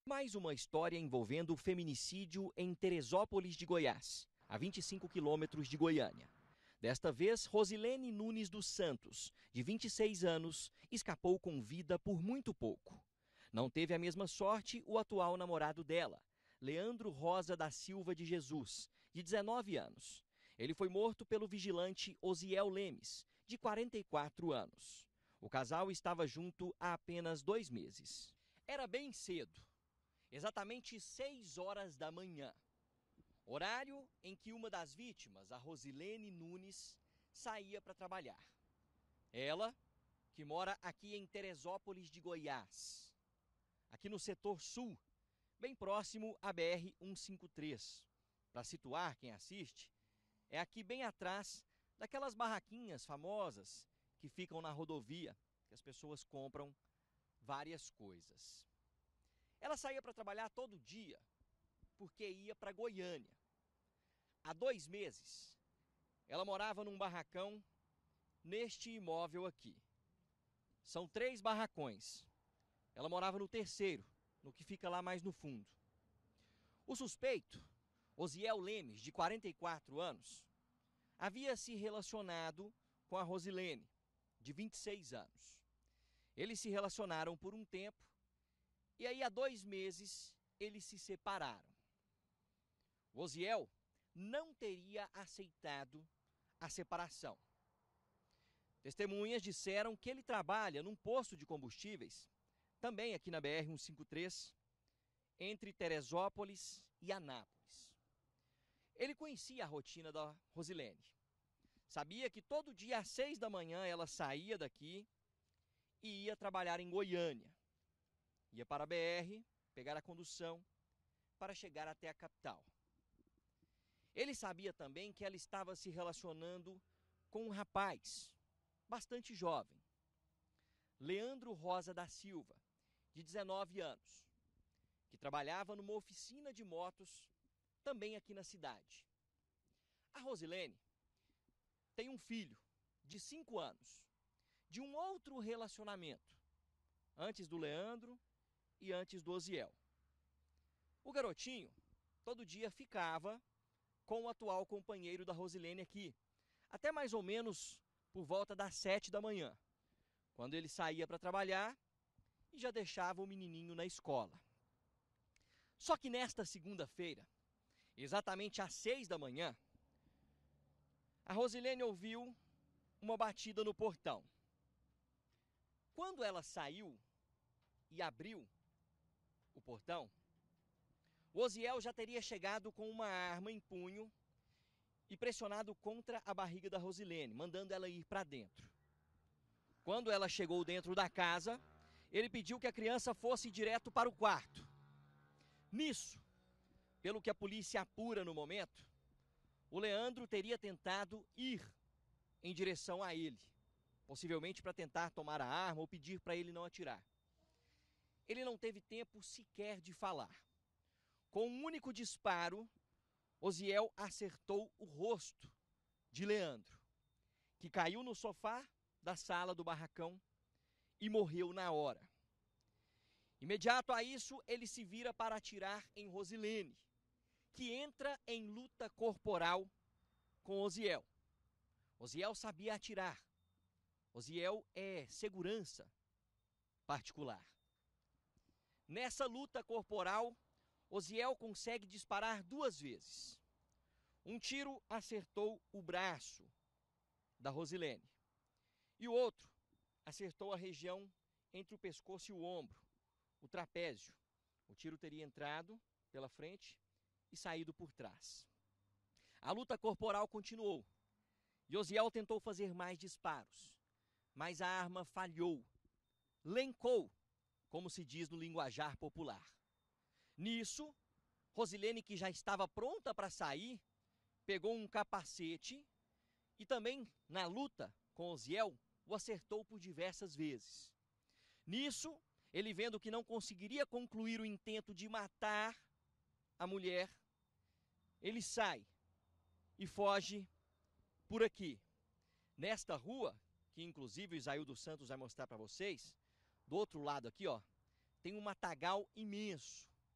Mais uma história envolvendo o feminicídio em Teresópolis de Goiás, a 25 quilômetros de Goiânia. Desta vez, Rosilene Nunes dos Santos, de 26 anos, escapou com vida por muito pouco. Não teve a mesma sorte o atual namorado dela, Leandro Rosa da Silva de Jesus, de 19 anos. Ele foi morto pelo vigilante Osiel Lemes, de 44 anos. O casal estava junto há apenas 2 meses. Era bem cedo. Exatamente 6 horas da manhã, horário em que uma das vítimas, a Rosilene Nunes, saía para trabalhar. Ela, que mora aqui em Teresópolis de Goiás, aqui no setor sul, bem próximo à BR-153. Para situar quem assiste, é aqui bem atrás daquelas barraquinhas famosas que ficam na rodovia, que as pessoas compram várias coisas. Ela saía para trabalhar todo dia, porque ia para Goiânia. Há 2 meses, ela morava num barracão neste imóvel aqui. São 3 barracões. Ela morava no terceiro, no que fica lá mais no fundo. O suspeito, Osiel Lemes, de 44 anos, havia se relacionado com a Rosilene, de 26 anos. Eles se relacionaram por um tempo. E aí, há 2 meses, eles se separaram. O Osiel não teria aceitado a separação. Testemunhas disseram que ele trabalha num posto de combustíveis, também aqui na BR-153, entre Teresópolis e Anápolis. Ele conhecia a rotina da Rosilene. Sabia que todo dia às 6 da manhã ela saía daqui e ia trabalhar em Goiânia. Ia para a BR, pegar a condução, para chegar até a capital. Ele sabia também que ela estava se relacionando com um rapaz, bastante jovem, Leandro Rosa da Silva, de 19 anos, que trabalhava numa oficina de motos, também aqui na cidade. A Rosilene tem um filho, de 5 anos, de um outro relacionamento, antes do Leandro e antes do Osiel. O garotinho todo dia ficava com o atual companheiro da Rosilene aqui, até mais ou menos por volta das 7 da manhã, quando ele saía para trabalhar e já deixava o menininho na escola. Só que nesta segunda-feira, exatamente às 6 da manhã, a Rosilene ouviu uma batida no portão. Quando ela saiu e abriu o portão, o Osiel já teria chegado com uma arma em punho e pressionado contra a barriga da Rosilene, mandando ela ir para dentro. Quando ela chegou dentro da casa, ele pediu que a criança fosse direto para o quarto. Nisso, pelo que a polícia apura no momento, o Leandro teria tentado ir em direção a ele, possivelmente para tentar tomar a arma ou pedir para ele não atirar. Ele não teve tempo sequer de falar. Com um único disparo, Osiel acertou o rosto de Leandro, que caiu no sofá da sala do barracão e morreu na hora. Imediato a isso, ele se vira para atirar em Rosilene, que entra em luta corporal com Osiel. Osiel sabia atirar. Osiel é segurança particular. Nessa luta corporal, Osiel consegue disparar 2 vezes. Um tiro acertou o braço da Rosilene e o outro acertou a região entre o pescoço e o ombro, o trapézio. O tiro teria entrado pela frente e saído por trás. A luta corporal continuou e Osiel tentou fazer mais disparos, mas a arma falhou, lencou, como se diz no linguajar popular. Nisso, Rosilene, que já estava pronta para sair, pegou um capacete e também, na luta com Osiel, o acertou por diversas vezes. Nisso, ele vendo que não conseguiria concluir o intento de matar a mulher, ele sai e foge por aqui. Nesta rua, que inclusive o Isaíldo Santos vai mostrar para vocês, do outro lado aqui, ó, tem um matagal imenso.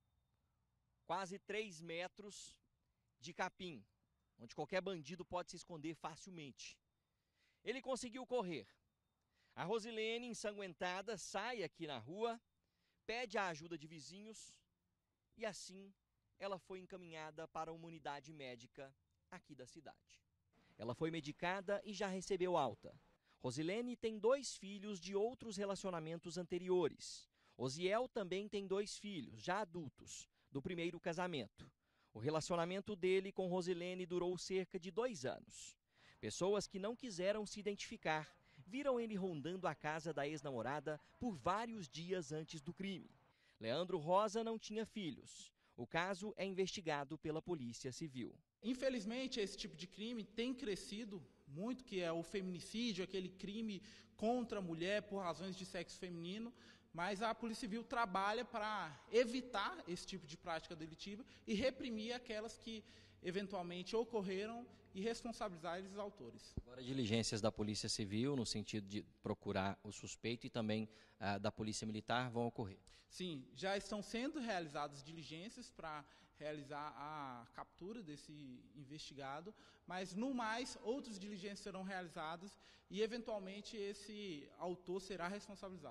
quase 3 metros de capim, onde qualquer bandido pode se esconder facilmente. Ele conseguiu correr. A Rosilene, ensanguentada, sai aqui na rua, pede a ajuda de vizinhos e assim ela foi encaminhada para uma unidade médica aqui da cidade. Ela foi medicada e já recebeu alta. Rosilene tem 2 filhos de outros relacionamentos anteriores. Osiel também tem 2 filhos, já adultos, do primeiro casamento. O relacionamento dele com Rosilene durou cerca de 2 anos. Pessoas que não quiseram se identificar viram ele rondando a casa da ex-namorada por vários dias antes do crime. Leandro Rosa não tinha filhos. O caso é investigado pela Polícia Civil. Infelizmente, esse tipo de crime tem crescido muito, que é o feminicídio, aquele crime contra a mulher por razões de sexo feminino, mas a Polícia Civil trabalha para evitar esse tipo de prática delitiva e reprimir aquelas que eventualmente ocorreram e responsabilizar esses autores. Agora, diligências da Polícia Civil, no sentido de procurar o suspeito, e também da Polícia Militar vão ocorrer? Sim, já estão sendo realizadas diligências para realizar a captura desse investigado, mas no mais, outras diligências serão realizadas e eventualmente esse autor será responsabilizado.